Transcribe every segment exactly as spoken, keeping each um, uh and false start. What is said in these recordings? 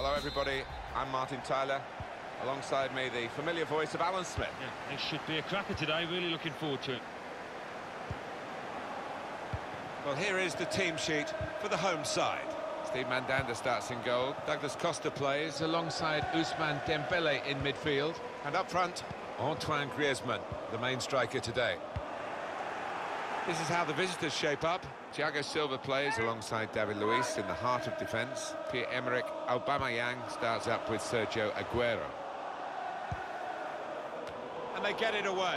Hello everybody, I'm Martin Tyler. Alongside me, the familiar voice of Alan Smith. Yeah, it should be a cracker today, really looking forward to it. Well, here is the team sheet for the home side. Steve Mandanda starts in goal. Douglas Costa plays alongside Ousmane Dembele in midfield. And up front, Antoine Griezmann, the main striker today. This is how the visitors shape up. Thiago Silva plays alongside David Luiz in the heart of defence. Pierre-Emerick Aubameyang starts up with Sergio Aguero. And they get it away.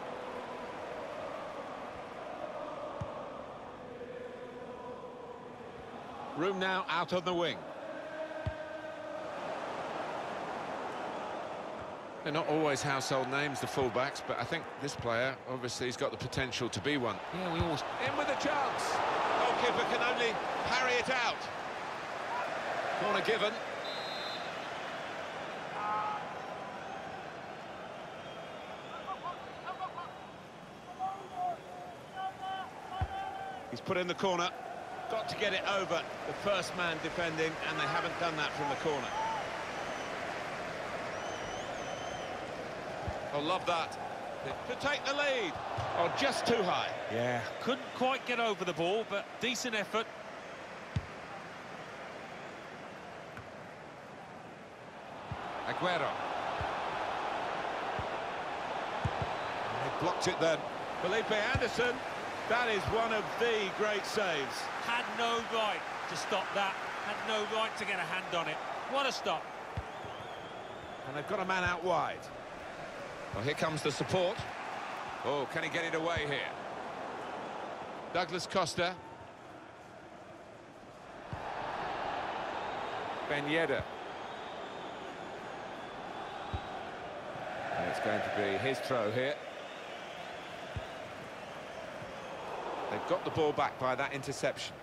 Room now out on the wing. They're not always household names, the fullbacks, but I think this player, obviously, has got the potential to be one. Yeah, we always... In with a chance. Goalkeeper can only parry it out. Corner given. He's put in the corner. Got to get it over the first man defending, and they haven't done that from the corner. Oh, love that. To take the lead. Oh, just too high. Yeah, couldn't quite get over the ball, but decent effort. Aguero. They blocked it then. Felipe Anderson. That is one of the great saves. Had no right to stop that. Had no right to get a hand on it. What a stop. And they've got a man out wide. Well, here comes the support. Oh, can he get it away here? Douglas Costa. Ben Yedder. And it's going to be his throw here. They've got the ball back by that interception.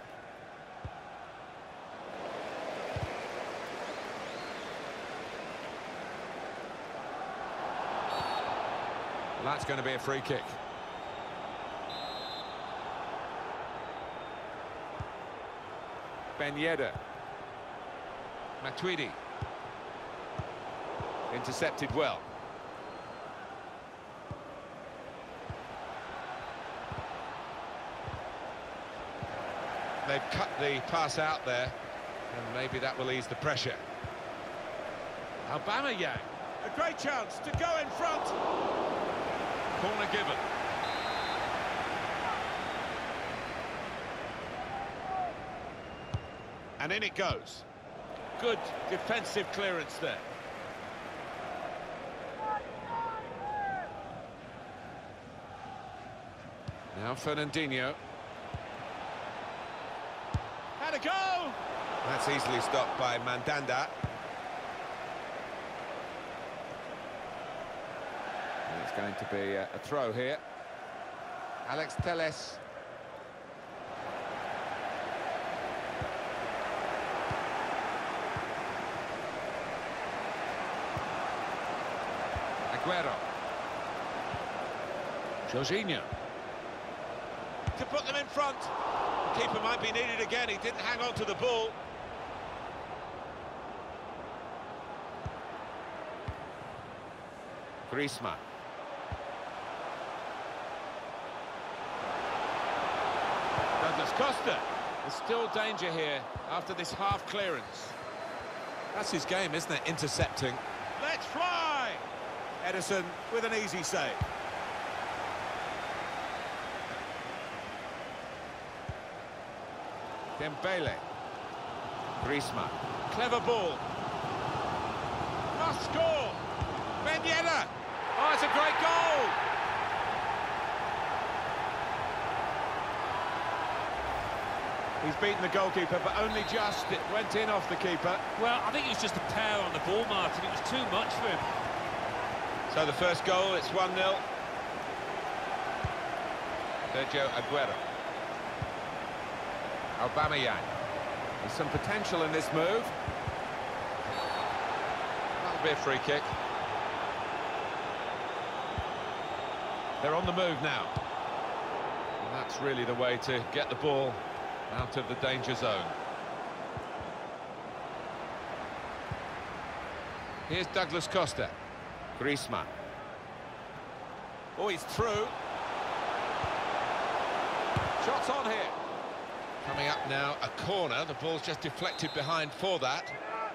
Well, that's going to be a free kick. Ben Yedder. Matuidi. Intercepted well. They've cut the pass out there, and maybe that will ease the pressure. Aubameyang, a great chance to go in front. Corner given. And in it goes. Good defensive clearance there. Now Fernandinho. Had a go! That's easily stopped by Mandanda. And it's going to be a, a throw here. Alex Telles. Aguero. Jorginho. To put them in front. The keeper might be needed again. He didn't hang on to the ball. Griezmann. Douglas Costa. There's still danger here after this half clearance. That's his game, isn't it? Intercepting. Let's fly! Ederson with an easy save. Dembele. Griezmann. Clever ball. Must score! Ben Yedder! Oh, it's a great goal! He's beaten the goalkeeper, but only just. It went in off the keeper. Well, I think it was just a pair on the ball, Martin. It was too much for him. So the first goal, it's one nil. Sergio Aguero. Aubameyang. There's some potential in this move. That'll be a free kick. They're on the move now. And that's really the way to get the ball out of the danger zone. Here's Douglas Costa. Griezmann. Oh, he's through. Shots on here. Coming up now, a corner. The ball's just deflected behind for that.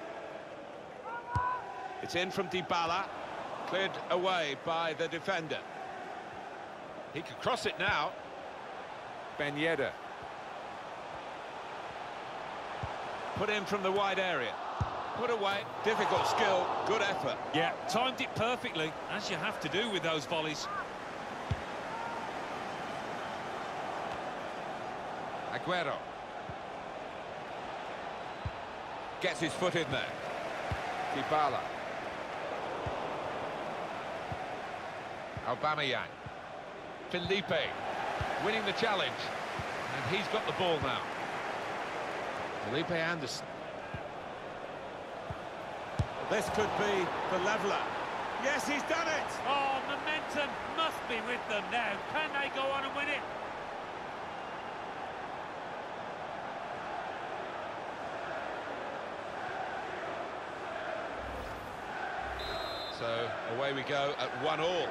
It's in from Dybala. Cleared away by the defender. He could cross it now. Ben Yedder. Put in from the wide area. Put away. Difficult skill. Good effort. Yeah, timed it perfectly, as you have to do with those volleys. Aguero. Gets his foot in there. Dybala. Aubameyang. Felipe winning the challenge. And he's got the ball now. Felipe Anderson. This could be the leveller. Yes, he's done it! Oh, momentum must be with them now. Can they go on and win it? So, away we go at one all.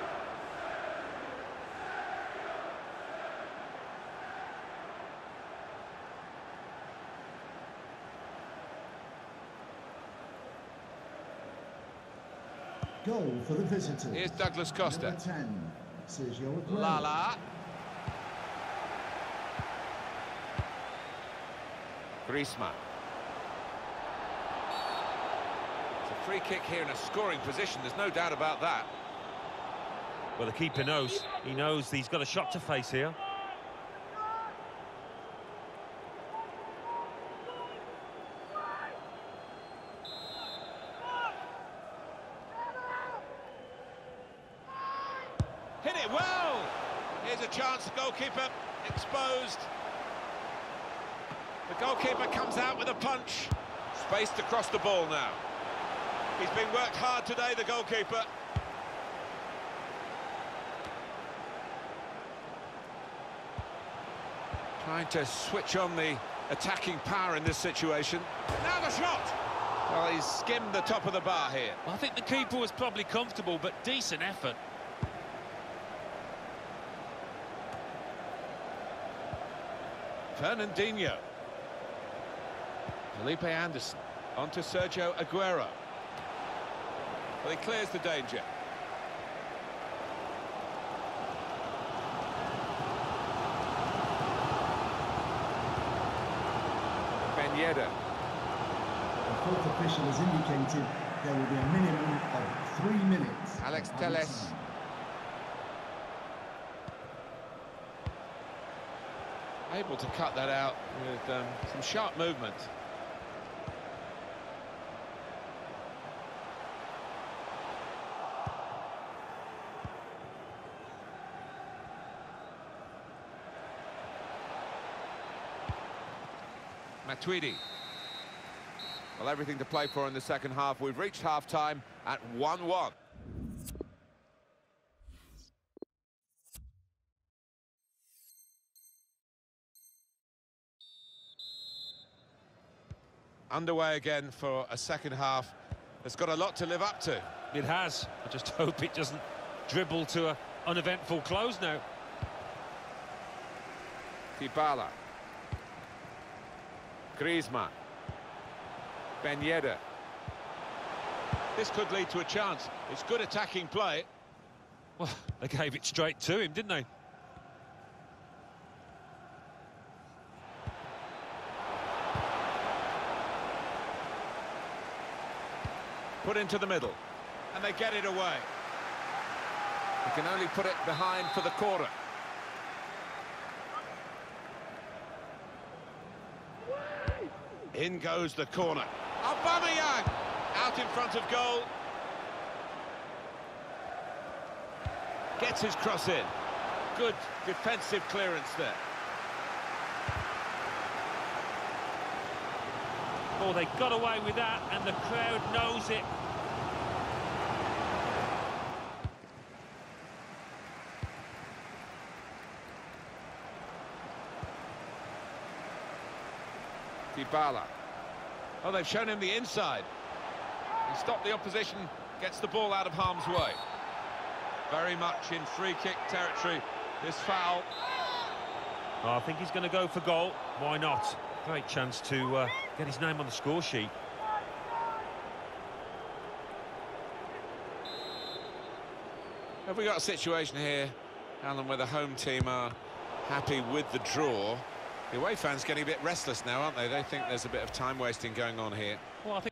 Goal for the visitors. Here's Douglas Costa. Number ten, Sergio Aguero. Lala. Griezmann. It's a free kick here in a scoring position, there's no doubt about that. Well, the keeper knows. He knows he's got a shot to face here. Hit it well! Here's a chance, the goalkeeper exposed. The goalkeeper comes out with a punch. Spaced across the ball now. He's been worked hard today, the goalkeeper. Trying to switch on the attacking power in this situation. Now the shot! Well, he's skimmed the top of the bar here. Well, I think the keeper was probably comfortable, but decent effort. Fernandinho. Felipe Anderson. On to Sergio Aguero. Well, he clears the danger. Ben Yedder. The fourth official has indicated there will be a minimum of three minutes. Alex of added Telles. time. Able to cut that out with um, some sharp movement. Matuidi. Well, everything to play for in the second half. We've reached half-time at one one. Underway again for a second half. It's got a lot to live up to. It has. I just hope it doesn't dribble to an uneventful close now. Dybala. Griezmann. Ben Yedder. This could lead to a chance. It's good attacking play. Well, they gave it straight to him, didn't they? Put into the middle. And they get it away. He can only put it behind for the corner. In goes the corner. Aubameyang out in front of goal. Gets his cross in. Good defensive clearance there. Oh, they got away with that, and the crowd knows it. Dybala. Oh, they've shown him the inside. He stopped the opposition, gets the ball out of harm's way. Very much in free-kick territory, this foul. Oh, I think he's going to go for goal. Why not? Great chance to uh, get his name on the score sheet. Have we got a situation here, Alan, where the home team are happy with the draw? The away fans getting a bit restless now, aren't they? They think there's a bit of time wasting going on here. Well, I think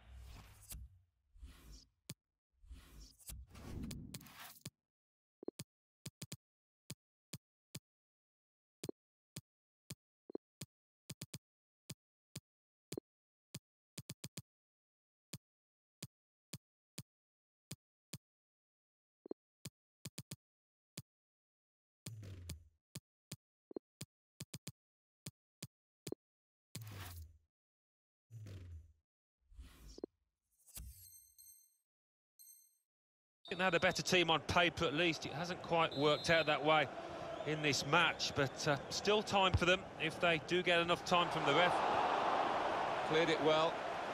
they're the better team on paper, at least. It hasn't quite worked out that way in this match, but uh, still time for them if they do get enough time from the ref. Cleared it well.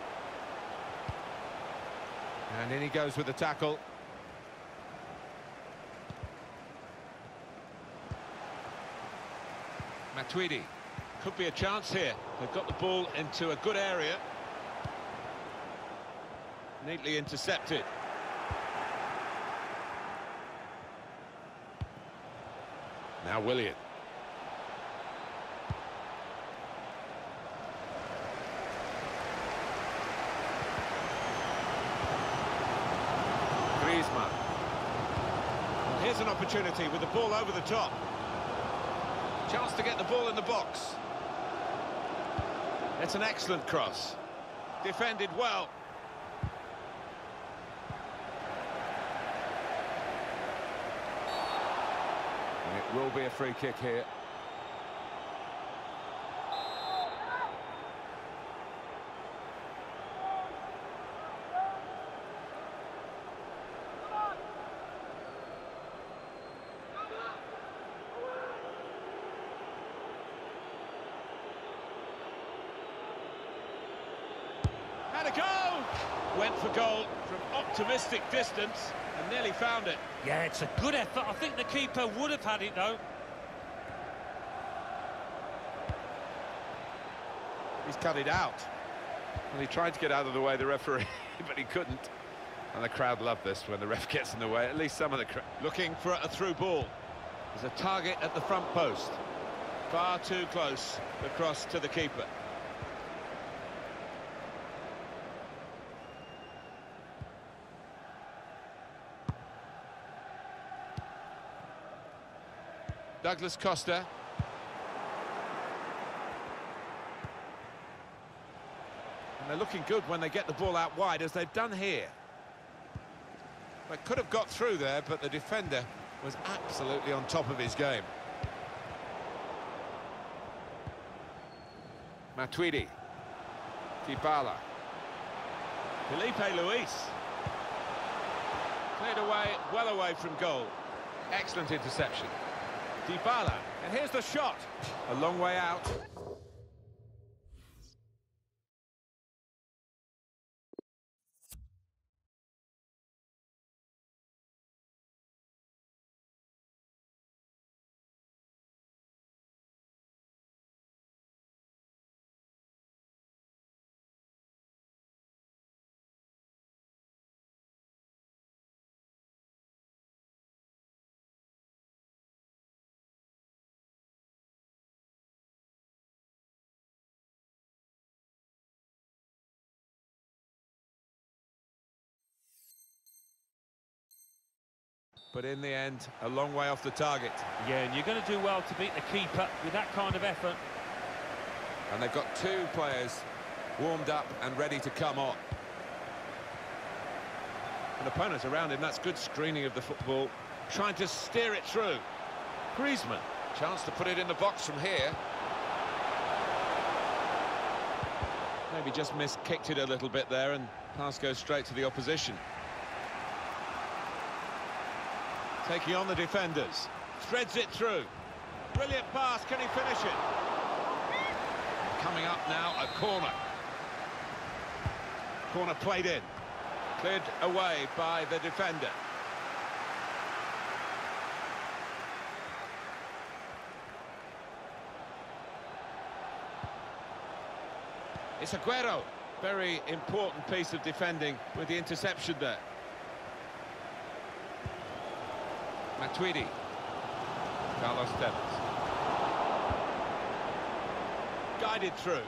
And in he goes with the tackle. Matuidi. Could be a chance here. They've got the ball into a good area. Neatly intercepted. Now Willian. Griezmann. Well, here's an opportunity with the ball over the top. Chance to get the ball in the box. It's an excellent cross. Defended well. It will be a free kick here. Had a go! Went for goal from optimistic distance and nearly found it. Yeah, it's a good effort. I think the keeper would have had it, though. He's cut it out. Well, he tried to get out of the way, the referee, but he couldn't. And the crowd love this when the ref gets in the way. At least some of the crowd. Looking for a through ball. There's a target at the front post. Far too close across to the keeper. Douglas Costa. And they're looking good when they get the ball out wide, as they've done here. They could have got through there, but the defender was absolutely on top of his game. Matuidi. Dybala. Filipe Luis. Cleared away, well away from goal. Excellent interception. Dybala, and here's the shot. A long way out. But in the end, a long way off the target. Yeah, and you're going to do well to beat the keeper with that kind of effort. And they've got two players warmed up and ready to come on. An opponent around him, that's good screening of the football. Trying to steer it through. Griezmann. Chance to put it in the box from here. Maybe just missed-kicked it a little bit there, and pass goes straight to the opposition. Taking on the defenders. Threads it through. Brilliant pass, can he finish it? Coming up now, a corner. Corner played in. Cleared away by the defender. It's Aguero. Very important piece of defending with the interception there. Matuidi. Carlos Tevez. Guided through.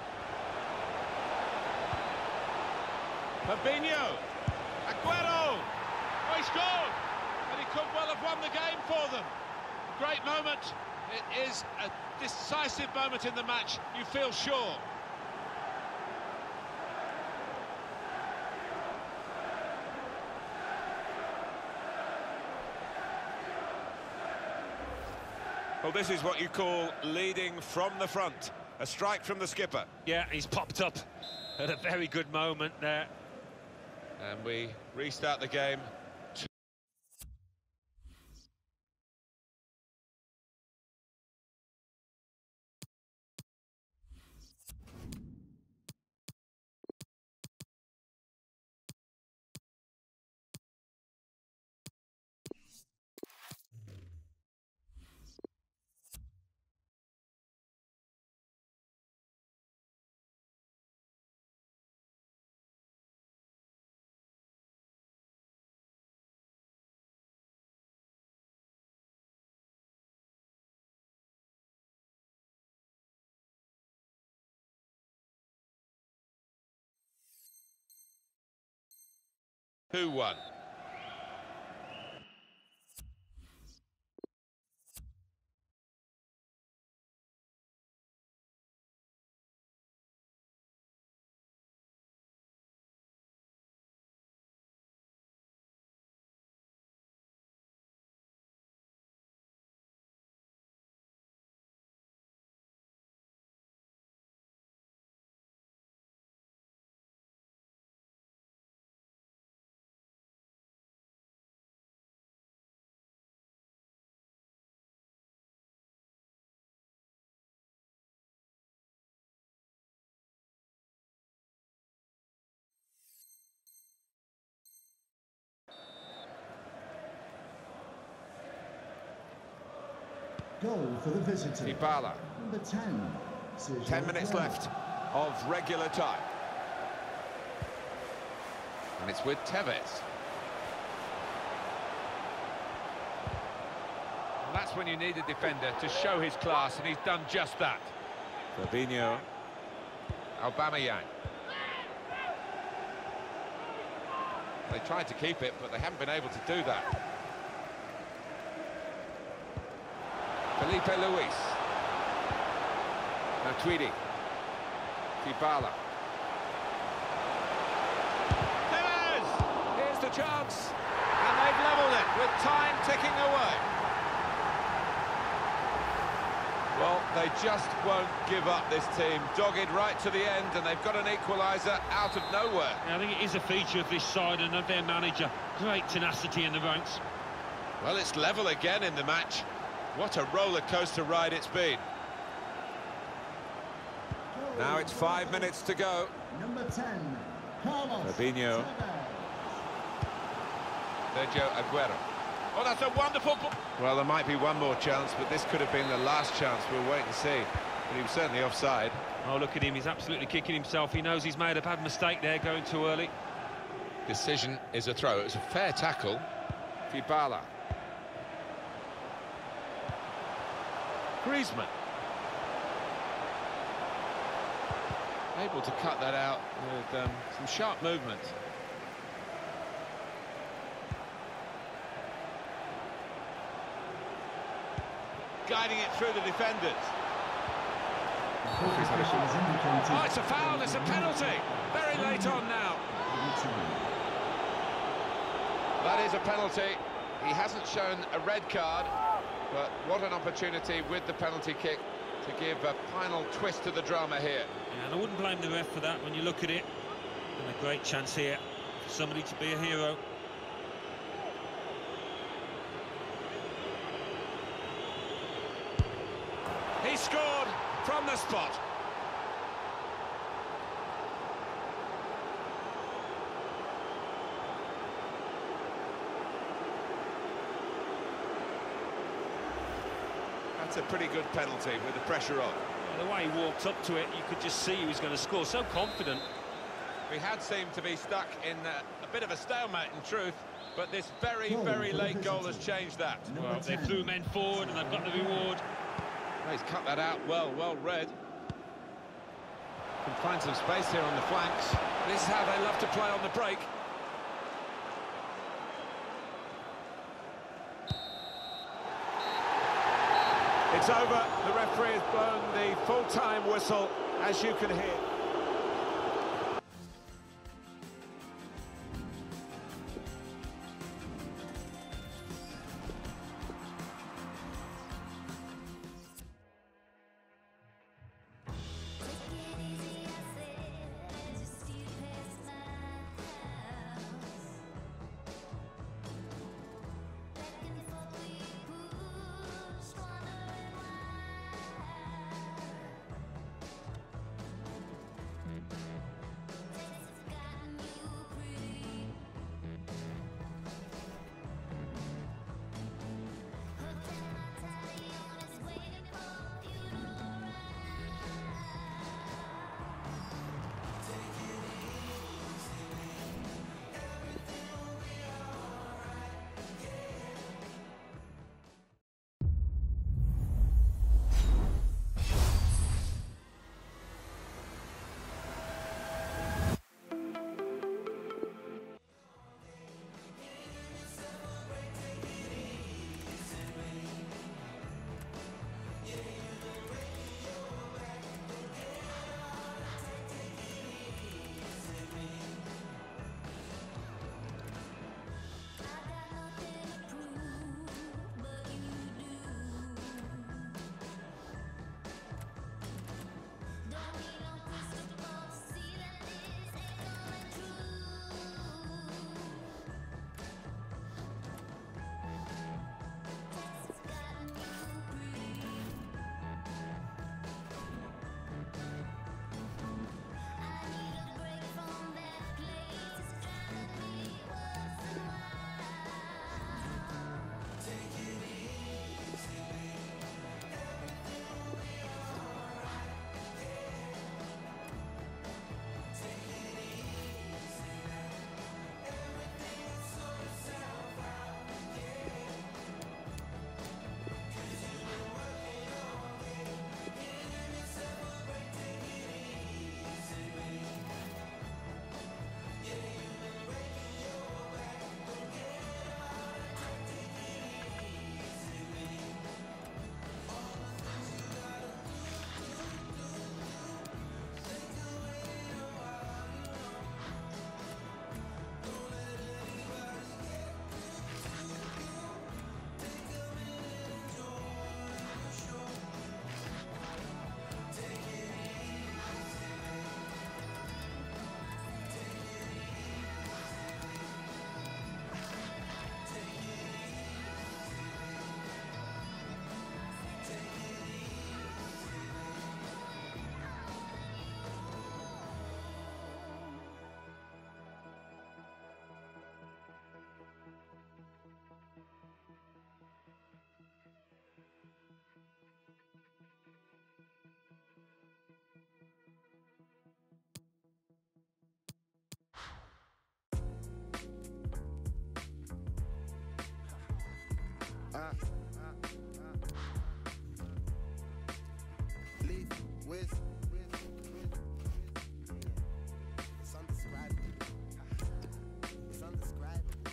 Fabinho. Aguero. Oh, he scored! And he could well have won the game for them. Great moment. It is a decisive moment in the match, you feel sure. Well, this is what you call leading from the front. A strike from the skipper. Yeah, he's popped up at a very good moment there. And we restart the game. two one. Goal for the visitor. Dybala. Number ten. Sergio Ten minutes Aguero. left of regular time. And it's with Tevez. And that's when you need a defender to show his class, and he's done just that. Fabinho. Aubameyang. They tried to keep it, but they haven't been able to do that. Felipe Luis. Matuidi. Dybala. Tevez! Here's the chance. And they've levelled it with time ticking away. Well, they just won't give up, this team. Dogged right to the end, and they've got an equaliser out of nowhere. Yeah, I think it is a feature of this side and of their manager. Great tenacity in the ranks. Well, it's level again in the match. What a roller coaster ride it's been. Now it's five minutes to go. Number ten. Carlos Fabinho. Tevez. Sergio Aguero. Oh, that's a wonderful... Well, there might be one more chance, but this could have been the last chance. We'll wait and see. But he was certainly offside. Oh, look at him, he's absolutely kicking himself. He knows he's made a bad mistake there, going too early. Decision is a throw. It was a fair tackle. Dybala. Griezmann. Able to cut that out with um, some sharp movement. Guiding it through the defenders. The fourth official has indicated Oh, it's a foul, it's a penalty. Very late on now. That is a penalty. He hasn't shown a red card, but what an opportunity with the penalty kick to give a final twist to the drama here. Yeah, and I wouldn't blame the ref for that when you look at it. And a great chance here for somebody to be a hero. He scored from the spot. That's a pretty good penalty with the pressure on. Well, the way he walked up to it, you could just see he was going to score. So confident. We had seemed to be stuck in uh, a bit of a stalemate, in truth, but this very, Goal very for the late goal has visitors. changed that. Number Well, they ten. flew men forward and they've got the reward. Well, he's cut that out well, well read. Can find some space here on the flanks. This is how they love to play on the break. It's over. The referee has blown the full-time whistle, as you can hear. Uh, uh, uh. Leave with, with, with, it's undescribable. It's undescribable.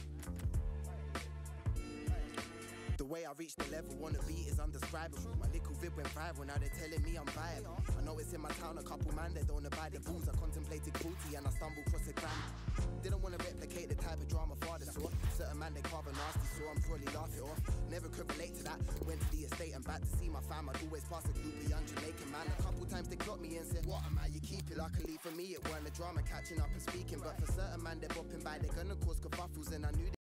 The way I reached the level, wanna be is undescribable. My little vid went viral, now they're telling me I'm viable. I know it's in my town, a couple man they don't abide the rules. I contemplated cruelty and I stumbled across a crime. Didn't want to replicate the type of drama father saw. Certain man they carve a nasty, so I'm probably laugh it off. Never could relate to that. Went to the estate and back to see my fam. I'd always pass a groupie young Jamaican man. A couple times they clocked me and said, what am I? You keep it luckily for me. It weren't a drama catching up and speaking, but for certain man they're bopping by. They're gonna cause kerfuffles and I knew